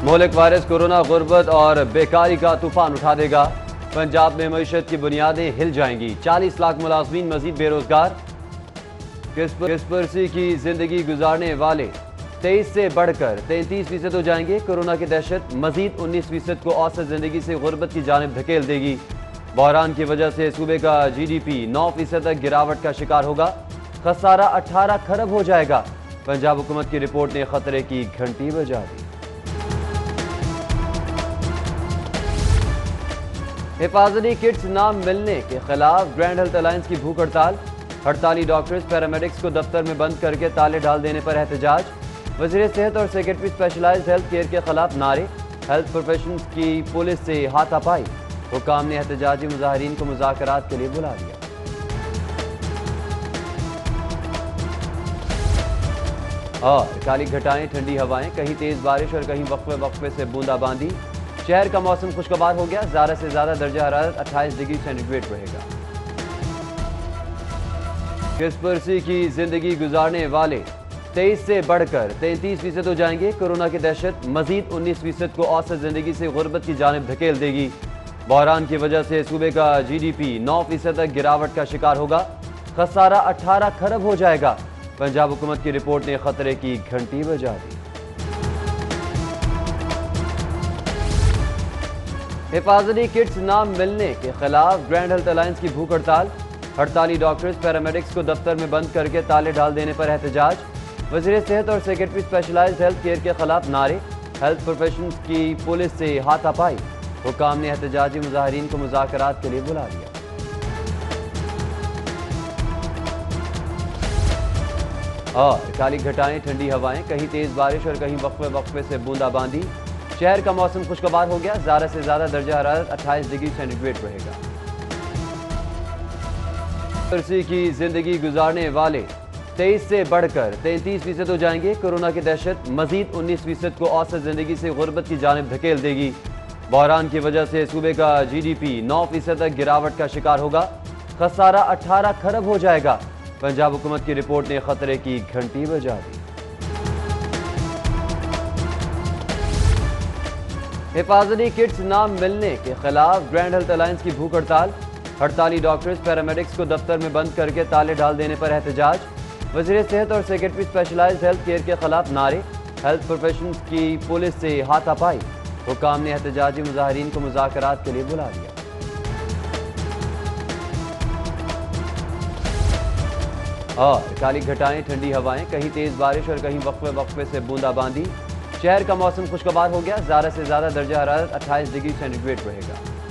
मुल्क virus corona गुर्बत और बेकारी का तूफान उठा देगा। पंजाब में मईशत की बुनियादें हिल जाएंगी। 40 लाख मुलाजमीन मजीद बेरोजगार। किस्पर्सी की जिंदगी गुजारने वाले 23 से बढ़कर 33% हो जाएंगे। कोरोना की दहशत मजीद 19% को औसत जिंदगी से गुर्बत की जानिब धकेल देगी। बहरान की वजह से सूबे का GDP 9% तक गिरावट का शिकार होगा। खसारा 18 खरब हो जाएगा। पंजाब हुकूमत की रिपोर्ट ने खतरे की घंटी बजा दी। हिफाजती किट्स ना मिलने के खिलाफ ग्रैंड हेल्थ अलायंस की भूख हड़ताल। हड़ताली डॉक्टर्स पैरामेडिक्स को दफ्तर में बंद करके ताले डाल देने पर एहतजाज। वज़ीर सेहत और सेक्रेटरी स्पेशलाइज्ड हेल्थ केयर के खिलाफ नारे। हेल्थ प्रोफेशनल्स की पुलिस से हाथापाई। हुकाम ने एहतजाजी मुजाहिरीन को मुज़ाकरात के लिए बुला लिया। और काली घटाएं, ठंडी हवाएं, कहीं तेज बारिश और कहीं वक्फे वक्फे से बूंदाबांदी। शहर का मौसम खुशगवार हो गया। ज़्यादा से ज़्यादा दर्जा हरारत 28 डिग्री सेंटीग्रेड रहेगा। किस्पर्सी की जिंदगी गुजारने वाले 23 से बढ़कर 33% हो जाएंगे। कोरोना की दहशत मजीद 19% को औसत जिंदगी से गुर्बत की जानिब धकेल देगी। बहरान की वजह से सूबे का GDP 9% तक गिरावट का शिकार होगा। खसारा 18 खरब हो जाएगा। पंजाब हुकूमत की रिपोर्ट ने खतरे की घंटी बजा दी। हिफाजती किट्स ना मिलने के खिलाफ ग्रैंड हेल्थ अलायंस की भूख हड़ताल। हड़ताली डॉक्टर्स पैरामेडिक्स को दफ्तर में बंद करके ताले डाल देने पर एहतजाज। वज़ीर सेहत और सेक्रेटरी स्पेशलाइज्ड हेल्थ केयर के खिलाफ नारे। हेल्थ प्रोफेशनल्स की पुलिस से हाथापाई। हुकाम ने एहतजाजी मुजाहिरीन को मुज़ाकरात के लिए बुला लिया। और काली घटाएं, ठंडी हवाएं, कहीं तेज बारिश और कहीं वक्फे वक्फे से बूंदाबांदी। शहर का मौसम खुशगवार हो गया। ज़्यादा से ज़्यादा दर्जा हरारत 28 डिग्री सेंटीग्रेड रहेगा। किस्पर्सी की जिंदगी गुजारने वाले 23 से बढ़कर 33% हो जाएंगे। कोरोना की दहशत मजीद 19% को औसत जिंदगी से गुर्बत की जानिब धकेल देगी। बहरान की वजह से सूबे का GDP 9% तक गिरावट का शिकार होगा। खसारा 18 खरब हो जाएगा। पंजाब हुकूमत की रिपोर्ट ने खतरे की घंटी बजा दी। हिफाजती किट्स ना मिलने के खिलाफ ग्रैंड हेल्थ अलायंस की भूख हड़ताल। हड़ताली डॉक्टर्स पैरामेडिक्स को दफ्तर में बंद करके ताले डाल देने पर एहतजाज। वज़ीर सेहत और सेक्रेटरी स्पेशलाइज्ड हेल्थ केयर के खिलाफ नारे। हेल्थ प्रोफेशनल्स की पुलिस से हाथापाई। हुकाम ने एहतजाजी मुजाहिरीन को मुज़ाकरात के लिए बुला लिया। और काली घटाएं, ठंडी हवाएं, कहीं तेज बारिश और कहीं वक्फे वक्फे से बूंदाबांदी। शहर का मौसम खुशगवार हो गया। ज़्यादा से ज़्यादा दर्जा हरारत 28 डिग्री सेंटीग्रेड रहेगा।